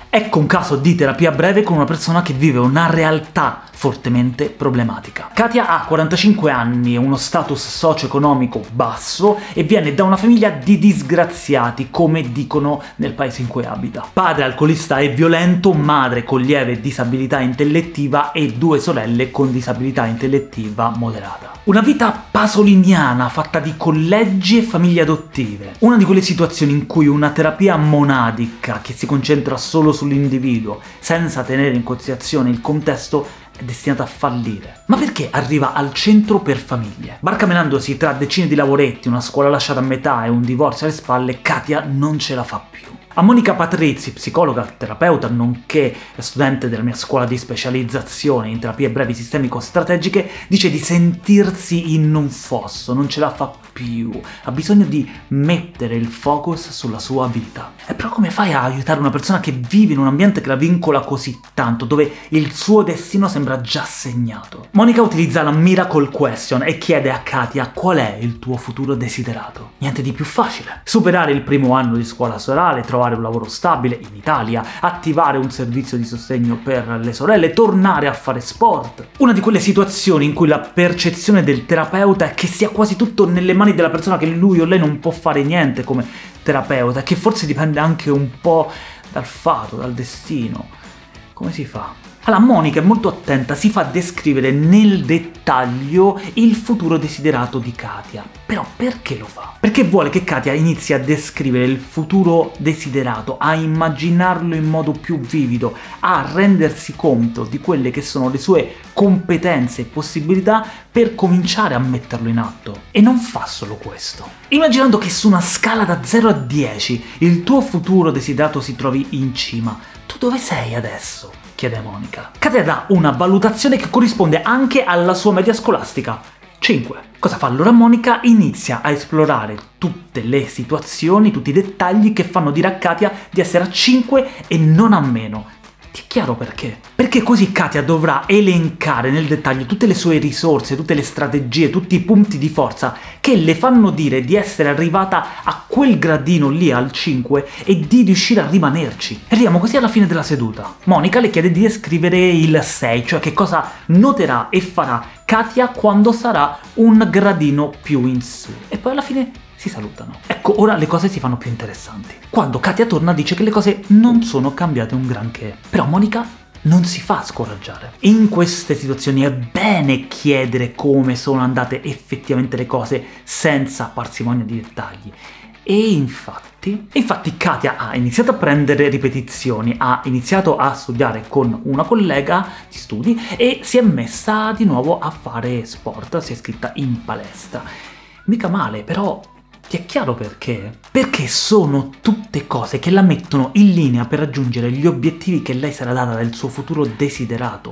Ecco un caso di terapia breve con una persona che vive una realtà fortemente problematica. Katia ha 45 anni, uno status socio-economico basso e viene da una famiglia di disgraziati, come dicono nel paese in cui abita. Padre alcolista e violento, madre con lieve disabilità intellettiva e 2 sorelle con disabilità intellettiva moderata. Una vita pasoliniana fatta di collegi e famiglie adottive. Una di quelle situazioni in cui una terapia monadica che si concentra solo sull'individuo, senza tenere in considerazione il contesto, è destinata a fallire. Ma perché arriva al centro per famiglie? Barcamenandosi tra decine di lavoretti, una scuola lasciata a metà e un divorzio alle spalle, Katia non ce la fa più. A Monica Patrizzi, psicologa, terapeuta, nonché studente della mia scuola di specializzazione in terapie brevi sistemico-strategiche, dice di sentirsi in un fosso, non ce la fa più, ha bisogno di mettere il focus sulla sua vita. E però come fai a aiutare una persona che vive in un ambiente che la vincola così tanto, dove il suo destino sembra già segnato? Monica utilizza la Miracle Question e chiede a Katia qual è il tuo futuro desiderato. Niente di più facile. Superare il primo anno di scuola serale, trovare un lavoro stabile in Italia, attivare un servizio di sostegno per le sorelle, tornare a fare sport. Una di quelle situazioni in cui la percezione del terapeuta è che sia quasi tutto nelle mani della persona, che lui o lei non può fare niente come terapeuta, che forse dipende anche un po' dal fato, dal destino. Come si fa? Allora, Monica è molto attenta, si fa descrivere nel dettaglio il futuro desiderato di Katia. Però perché lo fa? Perché vuole che Katia inizi a descrivere il futuro desiderato, a immaginarlo in modo più vivido, a rendersi conto di quelle che sono le sue competenze e possibilità per cominciare a metterlo in atto. E non fa solo questo. Immaginando che su una scala da 0 a 10 il tuo futuro desiderato si trovi in cima, tu dove sei adesso? Chiede Monica. Katia dà una valutazione che corrisponde anche alla sua media scolastica. 5. Cosa fa allora Monica? Inizia a esplorare tutte le situazioni, tutti i dettagli che fanno dire a Katia di essere a 5 e non a meno. Ti è chiaro perché? Perché così Katia dovrà elencare nel dettaglio tutte le sue risorse, tutte le strategie, tutti i punti di forza che le fanno dire di essere arrivata a quel gradino lì al 5 e di riuscire a rimanerci. E arriviamo così alla fine della seduta. Monica le chiede di descrivere il 6, cioè che cosa noterà e farà Katia quando sarà un gradino più in su. E poi alla fine si salutano. Ecco, ora le cose si fanno più interessanti. Quando Katia torna dice che le cose non sono cambiate un granché. Però Monica non si fa scoraggiare. In queste situazioni è bene chiedere come sono andate effettivamente le cose senza parsimonia di dettagli. E infatti Katia ha iniziato a prendere ripetizioni, ha iniziato a studiare con una collega di studi e si è messa di nuovo a fare sport, si è iscritta in palestra. Mica male, però ti è chiaro perché? Perché sono tutte cose che la mettono in linea per raggiungere gli obiettivi che lei sarà data del suo futuro desiderato.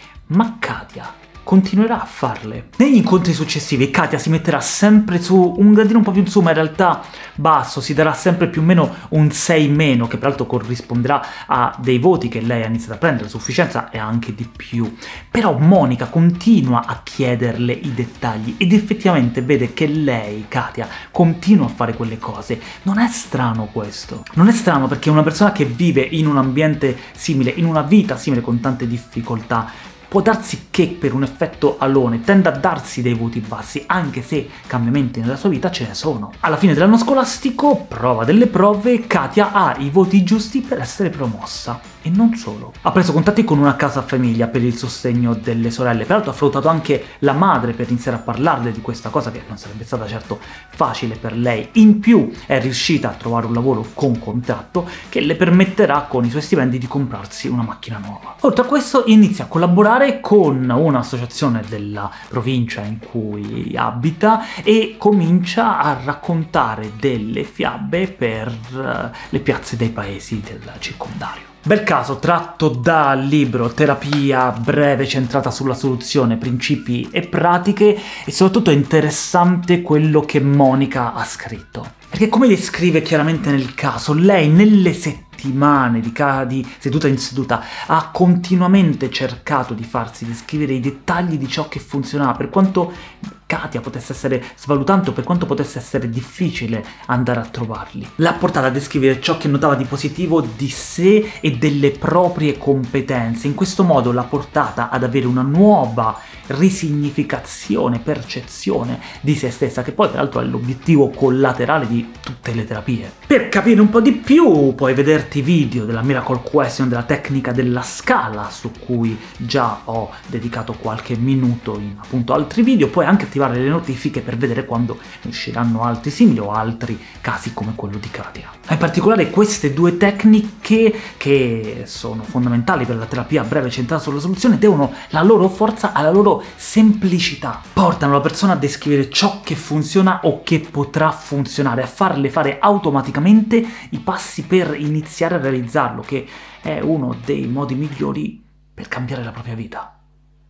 Ma Katia continuerà a farle. Negli incontri successivi Katia si metterà sempre su un gradino un po' più in su, ma in realtà basso, si darà sempre più o meno un 6-, che peraltro corrisponderà a dei voti che lei ha iniziato a prendere, sufficienza e anche di più. Però Monica continua a chiederle i dettagli ed effettivamente vede che lei, Katia, continua a fare quelle cose. Non è strano questo. Non è strano perché una persona che vive in un ambiente simile, in una vita simile con tante difficoltà, può darsi che per un effetto alone tenda a darsi dei voti bassi, anche se cambiamenti nella sua vita ce ne sono. Alla fine dell'anno scolastico, prova delle prove, Katia ha i voti giusti per essere promossa. E non solo. Ha preso contatti con una casa famiglia per il sostegno delle sorelle, peraltro ha affrontato anche la madre per iniziare a parlarle di questa cosa che non sarebbe stata certo facile per lei. In più è riuscita a trovare un lavoro con contratto che le permetterà con i suoi stipendi di comprarsi una macchina nuova. Oltre a questo inizia a collaborare con un'associazione della provincia in cui abita e comincia a raccontare delle fiabe per le piazze dei paesi del circondario. Bel caso tratto dal libro Terapia breve centrata sulla soluzione, principi e pratiche, e soprattutto è interessante quello che Monica ha scritto. Perché come descrive chiaramente nel caso, lei nelle settimane di seduta in seduta ha continuamente cercato di farsi descrivere i dettagli di ciò che funzionava, per quanto Katia potesse essere svalutante o per quanto potesse essere difficile andare a trovarli. L'ha portata a descrivere ciò che notava di positivo di sé e delle proprie competenze. In questo modo l'ha portata ad avere una nuova risignificazione, percezione di se stessa, che poi tra l'altro è l'obiettivo collaterale di tutte le terapie. Per capire un po' di più puoi vederti video della Miracle Question, della tecnica della scala, su cui già ho dedicato qualche minuto in appunto altri video. Puoi anche attivare le notifiche per vedere quando usciranno altri simili o altri casi come quello di Katia. In particolare queste due tecniche, che sono fondamentali per la terapia breve centrata sulla soluzione, devono la loro forza alla loro semplicità. Portano la persona a descrivere ciò che funziona o che potrà funzionare, a farle fare automaticamente i passi per iniziare a realizzarlo, che è uno dei modi migliori per cambiare la propria vita.